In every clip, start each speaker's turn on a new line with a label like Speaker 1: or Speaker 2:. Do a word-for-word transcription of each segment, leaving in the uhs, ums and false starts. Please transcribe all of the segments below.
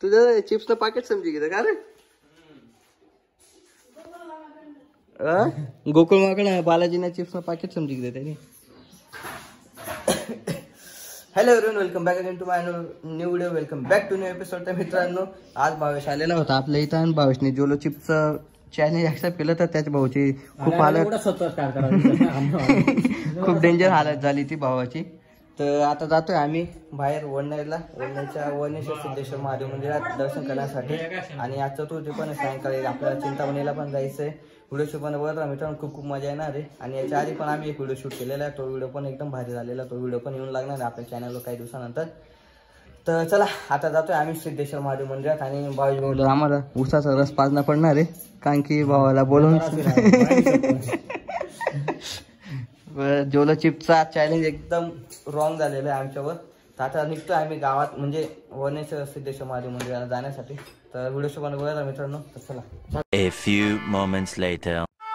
Speaker 1: तुझं चिप्सचं पाकिट समजी घेतं का रे? गोकुळ माकड बालाजीने चिप्सचं पाकिट समजी घेतं त्याने. Hello everyone, welcome back again to my new video. Welcome back to new episode. तर मित्रांनो, आज भावेश आलेला होता आपल्या इथं आणि भावेशने जोलो चिप्सचं चॅलेंज ऍक्सेप्ट केलं. तर त्याच्या भाऊची खूप हालत खूप डेंजर हालत झाली ती भावाची. तर आता जातोय आम्ही बाहेर वडनेरला, वडनेरच्या वडनेश्वर सिद्धेश्वर महादेव मंदिरात दर्शन करण्यासाठी. आणि आज चतुर्थी पण सायंकाळी आपल्याला चिंतामणीला पण जायचंय. व्हिडिओ शूट पण बघा मित्रांनो, खूप खूप मजा येणार आहे. आणि याच्या आधी पण आम्ही एक व्हिडिओ शूट केलेला आहे, तो व्हिडिओ पण एकदम भारी झालेला. तो व्हिडिओ पण येऊन लागणार आहे आपल्या चॅनलवर काही दिवसानंतर. तर चला आता जातोय आम्ही सिद्धेश्वर महादेव मंदिरात. आणि भाऊ बोललो आम्हाला उसाचा रस पाजणं पडणार आहे, कारण की भावाला बोलून जोलो चिप्सचा चॅलेंज एकदम रॉंग झालेला आहे आमच्यावर. तर आता निघतोय आम्ही गावात, म्हणजे वनेश्वर सिद्धेश्वर महादेव मंदिराला जाण्यासाठी. तर व्हिडिओ शो पण बघायला मित्रांनो. तर चला.
Speaker 2: A few moments later.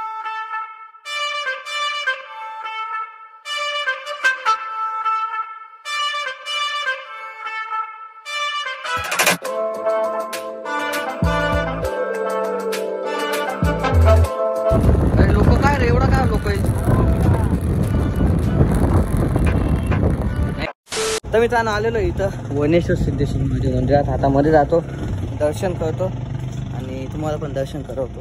Speaker 1: अरे लोक काय रे, एवढा काय लोक आहे. तर मित्रांनो आलेलो इथं वनेश्वर सिद्धेश्वर महादेव मंदिरात. आता मध्ये जातो, दर्शन करतो आणि तुम्हाला पण दर्शन करवतो.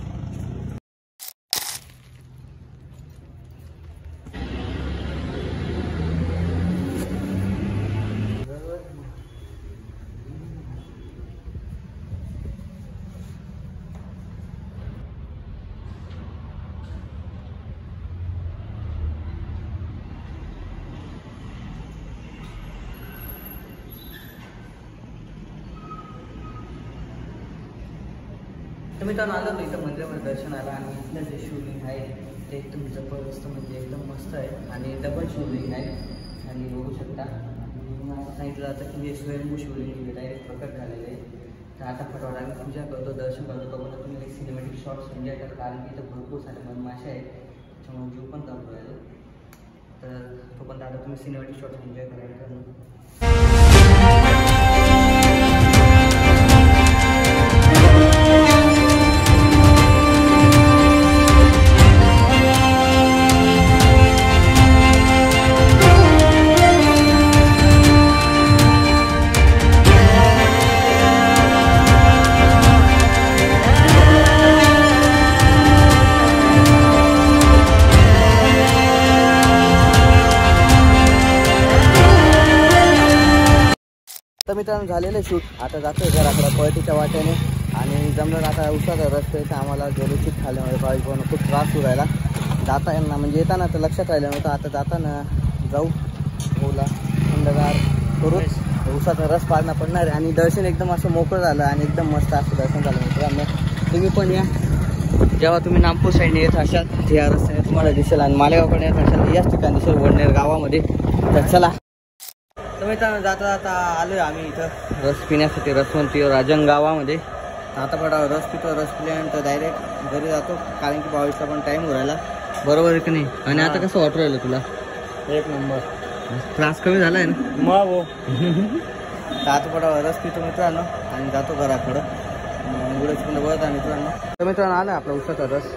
Speaker 1: तर मित्रांनो आलं इथं मंदिरामध्ये दर्शन आलं. आणि इथलं जे शिवलिंग आहे ते एकदम जबरदस्त, म्हणजे एकदम मस्त आहे. आणि डबल शिवलिंग आहे आणि बघू शकता. आणि असं सांगितलं जातं की हे स्वयंभू शिवलिंग डायरेक्ट प्रकट झालेलं आहे. तर आता फटोफट आम्ही पूजा करतो, दर्शन करतो. बघून तुम्ही एक सिनेमॅटिक शॉट्स एन्जॉय करा, कारण की इथं भरपूर सारे मधमाशा आहेत, त्याच्यामुळे जीव पण कमी राहिलं. तर तो पण आता तुम्ही सिनेमॅटिक शॉट्स एन्जॉय करायला. तर मित्रांनो झालेलं शूट. आता जातोय घराकडं पळतीच्या वाट्याने. आणि जमलं आता उसाचा रस्ता आहे, आम्हाला जोलो चिप्स खाल्ल्यामुळे बावीस भाऊन खूप त्रास होऊ राहिला. जाता येणार म्हणजे येताना तर लक्षात राहिलं नव्हतं. आता जाताना जाऊ ओला थंडगार करून उसाचा रस पाळणं पडणार आहे. आणि दर्शन एकदम असं मोकळं झालं आणि एकदम मस्त असं दर्शन झालं मित्रांनो. तुम्ही पण या, जेव्हा तुम्ही नागपूर साईडने येत असाल या रस्त्याने तुम्हाला दिसेल. आणि मालेगावकडे येत असाल याच ठिकाणी दिसेल, वडनेर गावामध्ये. तर चला. तर मित्रांनो जाता जाता आलोय आम्ही इथं रस पिण्यासाठी रसवंती राजन गावामध्ये. आता पडा रस पितो, रस पिल्यानंतर डायरेक्ट घरी जातो, कारण की बावीसला पण टाईम हो राहिला. बरोबर आहे की नाही? आणि आता कसं वाटू राहिलं तुला? एक नंबर. त्रास कमी झाला आहे ना मग. तर आता पडा रस पितो मित्रांनो आणि जातो घराकडं. एवढंच पण बघत आहे मित्रांनो. तर मित्रांनो आला आपला उसाचा रस.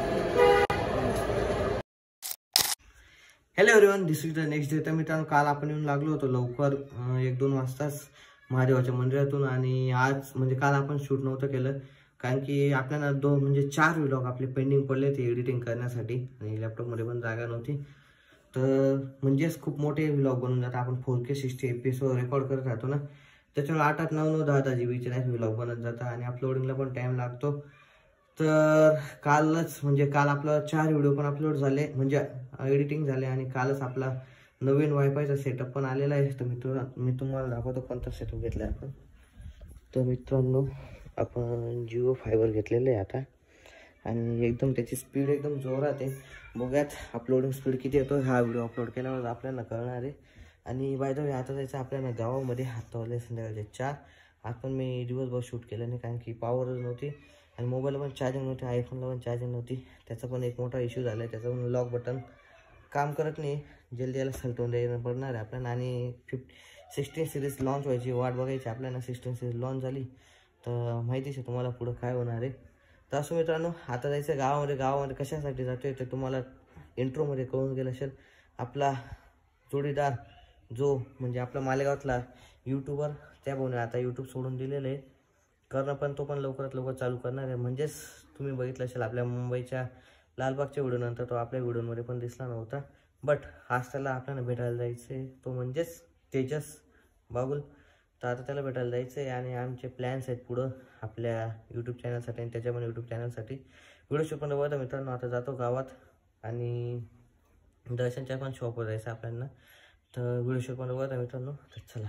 Speaker 1: Hello everyone, this is the next day. तर मित्रांनो काल आपण येऊन लागलो होतो लवकर, एक दोन वाजताच महादेवाच्या मंदिरातून. आणि आज म्हणजे काल आपण शूट नव्हतं केलं, कारण की आपल्याला दोन म्हणजे चार व्लॉग आपले पेंडिंग पडले ते एडिटिंग करण्यासाठी. आणि लॅपटॉपमध्ये पण जागा नव्हती. तर म्हणजेच खूप मोठे व्लॉग बनवून जातात. आपण four K sixty episode record करत राहतो ना, त्याच्यामुळे आठ आठ नऊ नऊ दहा दहा जी बीचे नाही व्लॉग बनत जातात. आणि अपलोडिंगला पण टाईम लागतो. तर कालच म्हणजे काल आपलं चार व्हिडिओ पण अपलोड झाले, म्हणजे एडिटिंग झाले. आणि कालच आपला नवीन वायफायचा सेटअप पण आलेला आहे. तर मित्र मी तुम्हाला दाखवतो कोणता सेटअप घेतला आहे आपण. तर मित्रांनो आपण जिओ फायबर घेतलेलं आहे आता. आणि एकदम त्याची स्पीड एकदम जोरात आहे. बघूयात अपलोडिंग स्पीड किती येतो. हा व्हिडिओ अपलोड केल्यावर आपल्याला कळणार आहे. आणि बाय द वे आता जायचं आपल्याला गावामध्ये. हात लावले संध्याकाळचे चार. आज पण मी दिवसभर शूट केलं नाही, कारण की पॉवरच नव्हती. आणि मोबाईलला पण चार्जिंग नव्हती, आयफोनला पण चार्जिंग नव्हती. त्याचा पण एक मोठा इश्यू झाला आहे. त्याचा पण लॉक बटन काम करत नाही, जल्दी याला सलटवून द्यायला पडणार आहे आपल्याला. आणि फिफ्टी सिक्स्टीन सिरीज लॉन्च व्हायची वाट बघायची आपल्याला. सिक्स्टीन सिरीज लॉन्च झाली तर माहितीच आहे तुम्हाला पुढं काय होणार आहे. तर असं मित्रांनो आता जायचं गावामध्ये. गावामध्ये कशासाठी जातो आहे ते तुम्हाला इंट्रोमध्ये कळून गेलं असेल. आपला जोडीदार जो म्हणजे आपला मालेगावातला यूट्यूबर त्या भाऊने आता यूट्यूब सोडून दिलेलं आहे करणं, पण तो पण लवकरात लवकर चालू करणार आहे. म्हणजेच तुम्ही बघितलं असेल आपल्या मुंबईच्या लालबागच्या व्हिडिओनंतर तो आपल्या व्हिडिओमध्ये पण दिसला नव्हता. बट आज त्याला आपल्याला भेटायला जायचं आहे, तो म्हणजेच तेजस बागुल. तर आता त्याला भेटायला जायचं आहे आणि आमचे प्लॅन्स आहेत पुढं आपल्या यूट्यूब चॅनलसाठी आणि त्याच्या पण यूट्यूब चॅनलसाठी. व्हिडिओ शूट पण बघा मित्रांनो. आता जातो गावात आणि दर्शनच्या पण शॉपवर जायचं आपल्याला. तर व्हिडिओ शूट पण बघा मित्रांनो. तर चला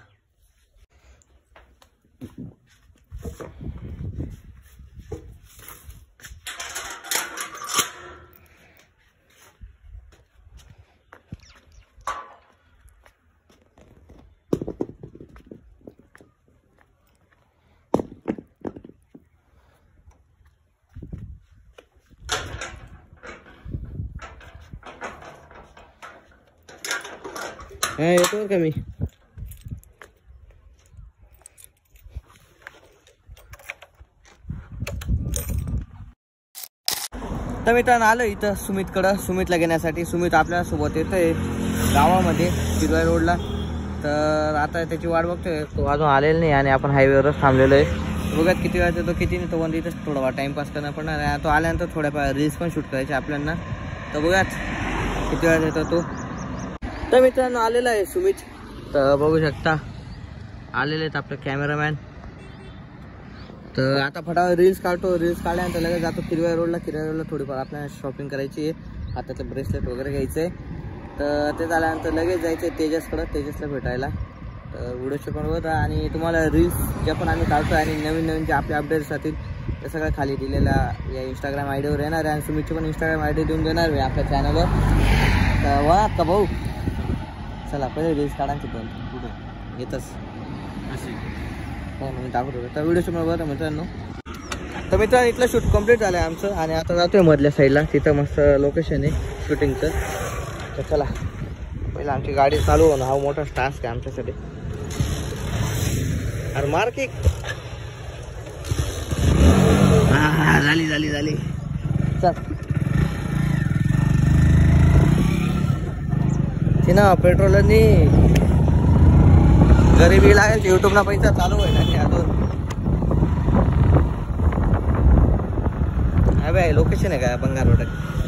Speaker 1: हा येतो का मी. तर मित्रांनो आलो इथं सुमितकडं सुमितला घेण्यासाठी. सुमित आपल्या सोबत येतोय गावामध्ये शिरवाई रोडला. तर आता त्याची वाट बघतोय, तो अजून आलेला नाही आणि आपण हायवेवरच थांबलेलो आहे. बघत किती वेळा येतो किती नाही तो पण इथंच थोडा टाइमपास करणार पडणार आहे. तो आल्यानंतर थोड्याफार रील्स पण शूट करायचे आपल्याला. तर बघात किती वेळा येतो तो. तर मित्रांनो आलेला आहे सुमित. तर बघू शकता आलेले आहेत आपले कॅमेरामॅन. तर आता फटाफट रील्स काढतो. रील्स काढल्यानंतर लगेच जातो किरवाई रोडला. किरवाई रोडला थोडीफार आपल्याला शॉपिंग करायची आहे, हाताचं ब्रेसलेट वगैरे घ्यायचं आहे. तर ते झाल्यानंतर लगेच जायचं आहे तेजसकडं, तेजसला भेटायला. तर व्हिडिओचे पण बघा आणि तुम्हाला रील्स ज्या पण आम्ही काढतो आणि नवीन नवीन जे आपले अपडेट्स राहतील ते सगळं खाली दिलेला या इंस्टाग्राम आय डीवर येणार आहे. आणि सुमितची पण इंस्टाग्राम आय डी देऊन देणार मी आपल्या चॅनलवर. तर वा का भाऊ चला पहिले रील्स काढायची पण कुठे येतच मी दाखवत होतो. तर व्हिडिओ शूट बघा मित्रांनो. तर मित्रांनो इथलं शूट कंप्लीट झालं आहे आमचं आणि आता जातोय मधल्या साईडला. तिथं मस्त लोकेशन आहे शूटिंगचं. तर चला पहिलं आमची गाडी चालू होणं हा मोठा टास्क आहे आमच्यासाठी. अरे मार्किक हा झाली झाली झाली. चल ना पेट्रोलनी गरीबी लागेल युट्यूबला पैसा चालू होईल आणि अजून अबे लोकेशन आहे का बंगार रोड.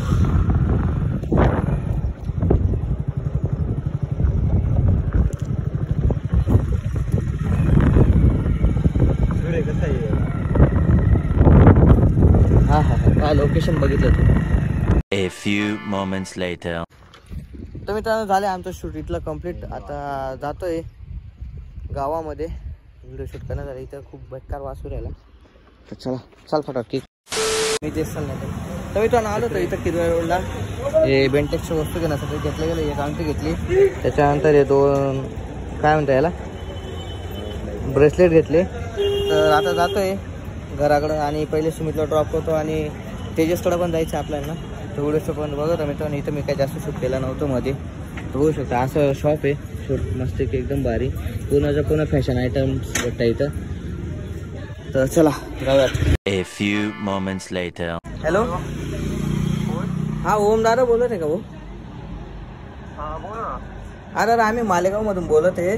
Speaker 1: हा हा हा लोकेशन बघितलं तू.
Speaker 2: A few moments later.
Speaker 1: तर मित्रांनो झाले आमचं शूट इथलं कम्प्लीट. आता जातोय गावामध्ये व्हिडिओ शूट करण्यात आला. इथं खूप बेकार वासू राहिला. तर चला चाल फटाफट मी तेच चालणार. तर मित्रांनो आलो तर इथं किरवाई रोडला हे बेंटेक्सच्या वस्तू घेण्यासाठी घेतलं गेलं. एक अंगठी घेतली, त्याच्यानंतर हे दोन काय म्हणता याला ब्रेसलेट घेतले. तर आता जातोय घराकडं आणि पहिले सुमितला ड्रॉप करतो आणि तेजसकडं पण जायचं आपल्याला. तर व्हिडिओ पण बघत मित्रांनो. इथं मी काही जास्त शूट केलं नव्हतं मध्ये. तर बघू शकता असं शॉप आहे शूट मस्त एकदम भारी. पूर्णच्या पूर्ण फॅशन आयटम्स भेटतात इथं. तर चला जाऊयात.
Speaker 2: A few moments later.
Speaker 1: Hello हा ओम दादा बोलत आहे का भाऊ. अरे अरे आम्ही मालेगाव मधून बोलत आहे.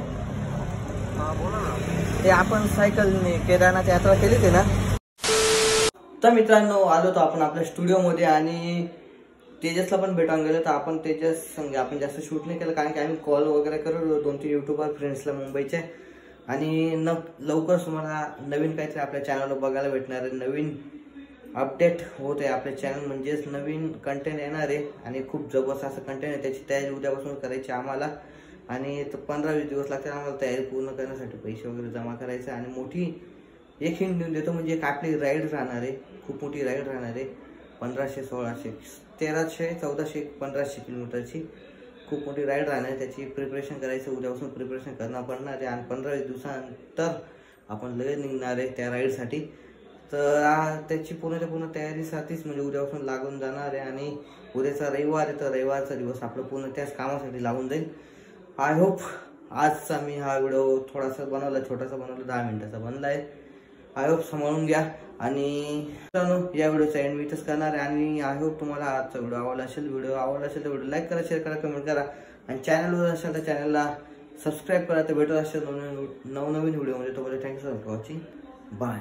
Speaker 1: ते आपण सायकलने केदारनाथ यात्रा केली ते ना. तर मित्रांनो आलो तो आपण आपल्या स्टुडिओमध्ये आणि तेजसला पण भेटावून गेलो. तर आपण तेजस संगे आपण जास्त शूट नाही केलं कारण की आम्ही कॉल वगैरे करत दोन तीन युट्यूबर फ्रेंड्सला मुंबईचे. आणि न लवकरच तुम्हाला नवीन काहीतरी आपल्या चॅनलवर बघायला भेटणार आहे. नवीन अपडेट होत आहे आपल्या चॅनल म्हणजेच नवीन कंटेंट येणार आहे आणि खूप जबरदस्त असं कंटेंट आहे. त्याची तयारी उद्यापासून करायची आम्हाला आणि पंधरा वीस दिवस लागतात आम्हाला तयारी पूर्ण करण्यासाठी. पैसे वगैरे जमा करायचे आणि मोठी एक हिंट देऊन देतो म्हणजे एक आपली राईड राहणार आहे. खूप मोठी राईड राहणार आहे. पंधराशे सोळाशे तेराशे चौदाशे पंधराशे किलोमीटरची खूप मोठी राईड राहणार आहे. त्याची प्रिपरेशन करायचं उद्यापासून प्रिपरेशन करणं पडणार आहे आणि पंधरा वीस दिवसानंतर आपण लगेच निघणार आहे त्या राईडसाठी. तर त्याची पूर्णच्या पूर्ण तयारीसाठीच म्हणजे उद्यापासून लागून जाणार आहे आणि उद्याचा रविवार आहे तर रविवारचा दिवस आपलं पूर्ण त्याच कामासाठी लागून जाईल. आय होप आजचा मी हा व्हिडिओ थोडासा बनवला, छोटासा बनवला, दहा मिनिटाचा बनलाय. आय होप सांभाळून घ्या. आणि मित्रांनो या व्हिडिओचा एंड मी इथंच करणार आहे. आणि आय होप तुम्हाला आजचा व्हिडिओ आवडला असेल. व्हिडिओ आवडला असेल तर व्हिडिओ लाईक करा, शेअर करा, कमेंट करा. आणि चॅनलवर असेल तर चॅनलला सबस्क्राईब करा. तर भेटत असेल नवनवीन नवनवीन व्हिडिओमध्ये. तोपर्यंत थँक्यू फॉर वॉचिंग. बाय.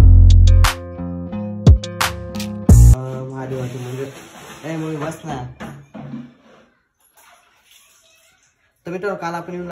Speaker 1: महादेवाचे मंदिर ए मुळे बस ना. तर मित्रांनो काल आपण येऊन